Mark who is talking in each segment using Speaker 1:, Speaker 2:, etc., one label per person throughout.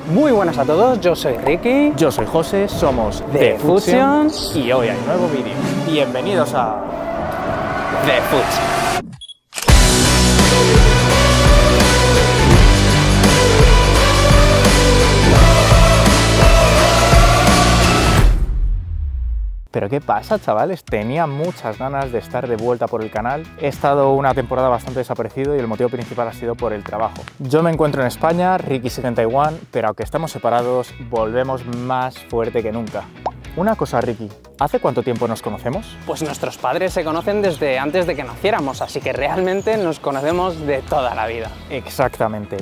Speaker 1: Muy buenas a todos, yo soy Ricky.
Speaker 2: Yo soy José, somos
Speaker 1: The Fusion
Speaker 2: y hoy hay nuevo vídeo. Bienvenidos a
Speaker 1: The Fusion.
Speaker 2: Pero ¿qué pasa, chavales? Tenía muchas ganas de estar de vuelta por el canal. He estado una temporada bastante desaparecido y el motivo principal ha sido por el trabajo. Yo me encuentro en España, Ricky sigue en Taiwán, pero aunque estamos separados, volvemos más fuerte que nunca. Una cosa, Ricky, ¿hace cuánto tiempo nos conocemos?
Speaker 1: Pues nuestros padres se conocen desde antes de que naciéramos, así que realmente nos conocemos de toda la vida.
Speaker 2: Exactamente,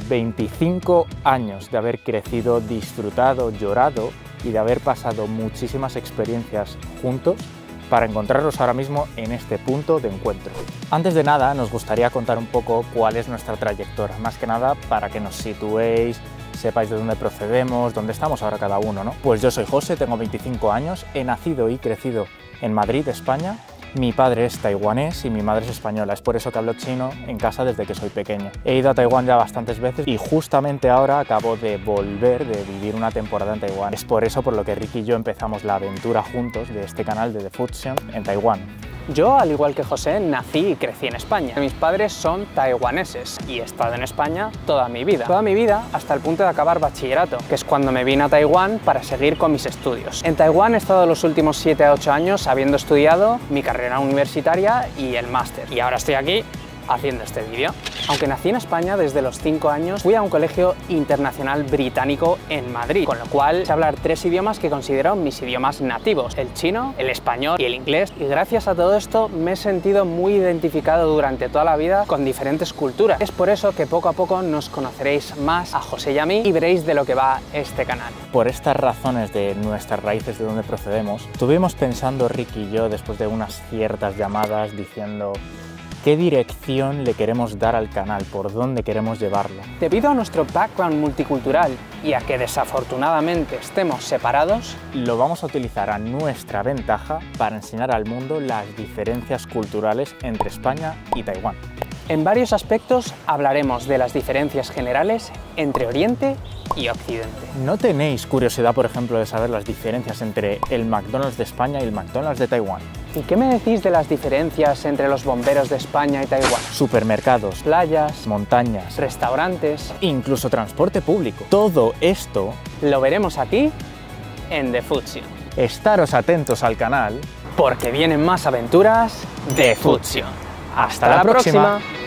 Speaker 2: 25 años de haber crecido, disfrutado, llorado y de haber pasado muchísimas experiencias juntos para encontrarnos ahora mismo en este punto de encuentro. Antes de nada, nos gustaría contar un poco cuál es nuestra trayectoria, más que nada para que nos situéis, sepáis de dónde procedemos, dónde estamos ahora cada uno, ¿no? Pues yo soy José, tengo 25 años, he nacido y crecido en Madrid, España. Mi padre es taiwanés y mi madre es española, es por eso que hablo chino en casa desde que soy pequeño. He ido a Taiwán ya bastantes veces y justamente ahora acabo de volver de vivir una temporada en Taiwán. Es por eso por lo que Ricky y yo empezamos la aventura juntos de este canal de The Fusion en Taiwán.
Speaker 1: Yo, al igual que José, nací y crecí en España. Mis padres son taiwaneses y he estado en España toda mi vida. Toda mi vida hasta el punto de acabar bachillerato, que es cuando me vine a Taiwán para seguir con mis estudios. En Taiwán he estado los últimos 7 a 8 años habiendo estudiado mi carrera universitaria y el máster. Y ahora estoy aquí haciendo este vídeo. Aunque nací en España, desde los 5 años fui a un colegio internacional británico en Madrid, con lo cual sé hablar 3 idiomas que considero mis idiomas nativos: el chino, el español y el inglés. Y gracias a todo esto me he sentido muy identificado durante toda la vida con diferentes culturas. Es por eso que poco a poco nos conoceréis más a José y a mí y veréis de lo que va este canal.
Speaker 2: Por estas razones de nuestras raíces, de dónde procedemos, estuvimos pensando Ricky y yo, después de unas ciertas llamadas, diciendo ¿qué dirección le queremos dar al canal? ¿Por dónde queremos llevarlo?
Speaker 1: Debido a nuestro background multicultural y a que desafortunadamente estemos separados,
Speaker 2: lo vamos a utilizar a nuestra ventaja para enseñar al mundo las diferencias culturales entre España y Taiwán.
Speaker 1: En varios aspectos hablaremos de las diferencias generales entre Oriente y Occidente.
Speaker 2: ¿No tenéis curiosidad, por ejemplo, de saber las diferencias entre el McDonald's de España y el McDonald's de Taiwán?
Speaker 1: ¿Y qué me decís de las diferencias entre los bomberos de España y Taiwán?
Speaker 2: Supermercados,
Speaker 1: playas,
Speaker 2: montañas,
Speaker 1: restaurantes,
Speaker 2: incluso transporte público. Todo esto
Speaker 1: lo veremos aquí en The Fusion.
Speaker 2: Estaros atentos al canal
Speaker 1: porque vienen más aventuras de Fusion.
Speaker 2: Hasta la próxima.